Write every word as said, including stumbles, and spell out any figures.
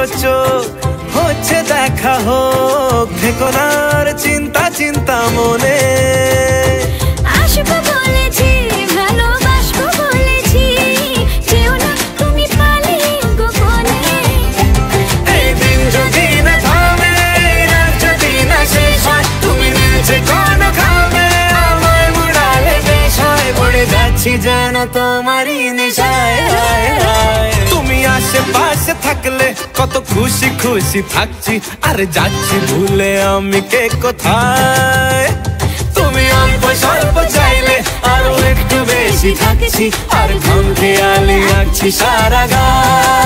চোখ হচ্ছে দেখা হোক, থেকো না আর চিন্তা চিন্তা মনে। আসবো বলেছি, ভালোবাসবো বলেছি, যেও না তুমি পালিয়ে গোপনে। এই দিন যদি না থামে, রাত যদি না শেষ হয়, তুমি নিচে কোন খাবে আমায় মুড়ালে বেশ হয়। পড়ে যাচ্ছি যেন তোমারই নেশায়। তুমি আশেপাশে থাকলে কত খুশি খুশি থাকছি, আর যাচ্ছি ভুলে আমি কে কোথায়। তুমি অল্প স্বল্প চাইলে আরো একটু বেশি থাকছি, আর ঘুম খেয়ালি আঁকছি সারা গায়।